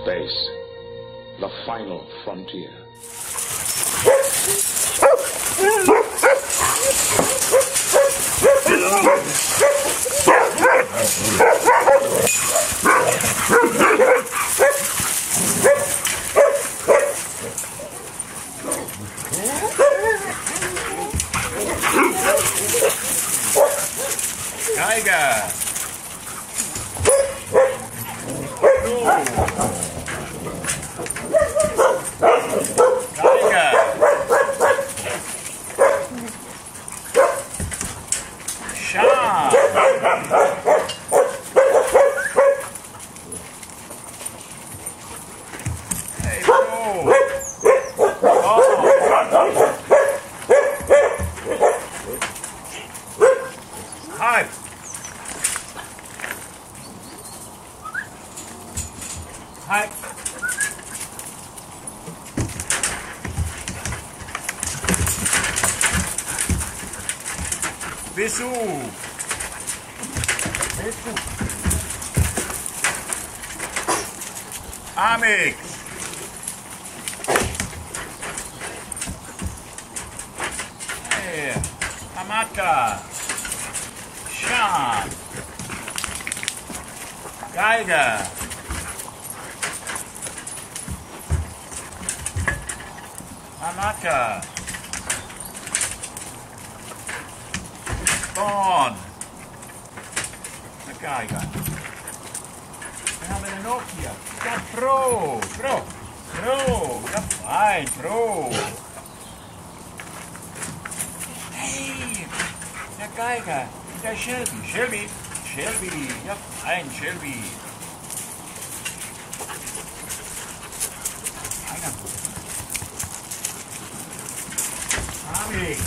space, the final frontier. Tiger. Tiger. Shark. Hey, bro. Hype. Hype. Besu. Besu. Amix. Hey. Amata. Sean. Geiger. Amata. Born. Der Geiger. Wen haben wir denn noch hier? Der Pro. Ja fein, Pro. Hey, der Geiger. Der Shelby. Ja fein, Shelby. Einer. Amix.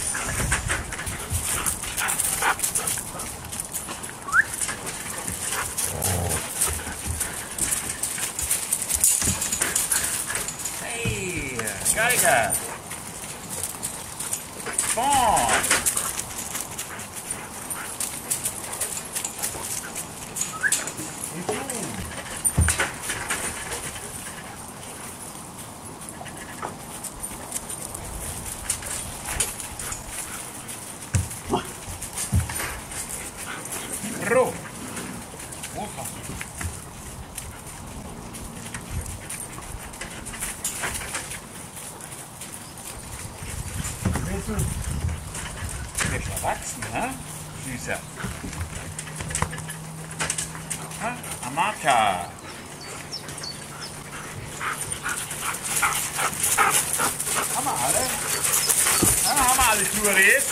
Hey, Geiger. Born. Bro. Opa. Der ist erwachsen, ne? Süßer. Ha? Amata. Haben wir alle? Ja, haben wir alle Fluorid?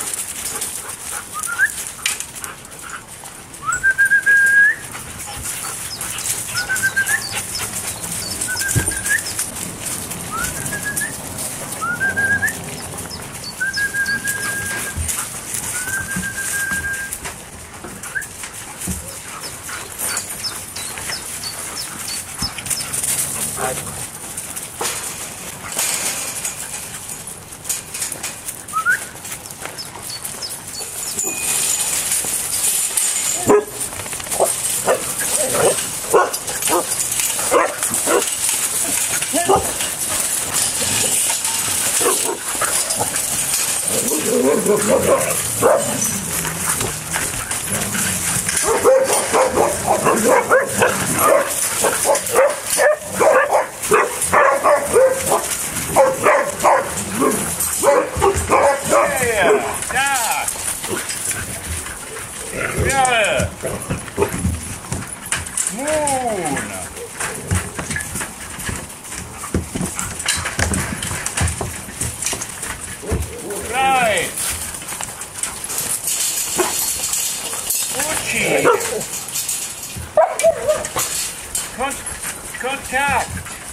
Kontakt.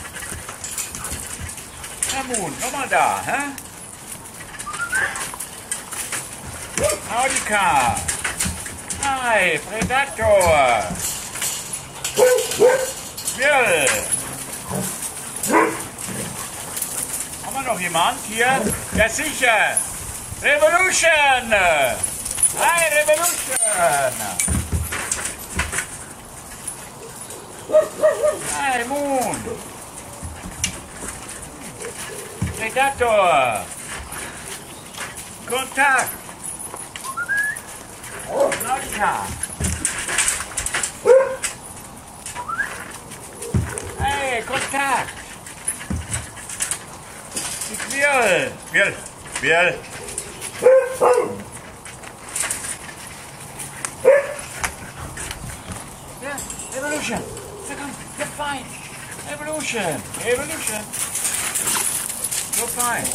Moon, komm mal da, hä? Audika. Hi, Predator. Will. Haben wir noch jemand hier? Ja, sicher. Revolution. Hi, Revolution. Hi, Moon. Predator. Kontakt. Nautica. Hey, Kontakt. Spiel. Ja, Evolution. So komm, you're fine. Evolution. You're fine.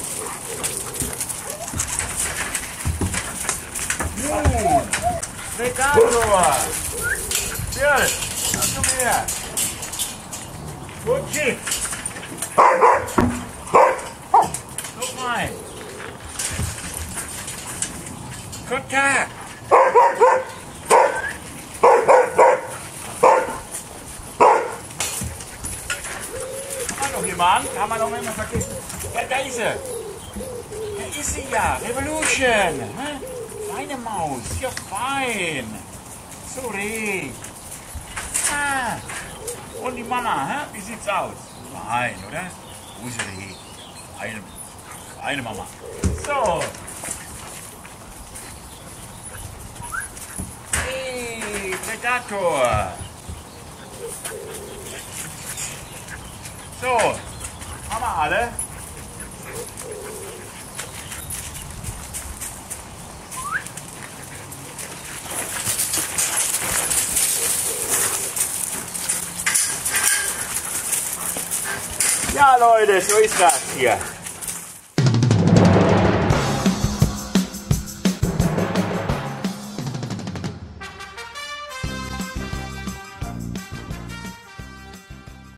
Predator. Spiel. Komm her. Good kick. So fine. Kontakt. Haben wir noch immer vergessen. Ja, da ist sie. Da ist sie ja. Revolution. Feine Maus. Ja, fein. So recht. Ah. Und die Mama, wie sieht's aus? Fein, oder? Wo ist sie hin? Feine Mama. So. Hey, Predator. So, haben wir alle. Ja Leute, so ist das hier.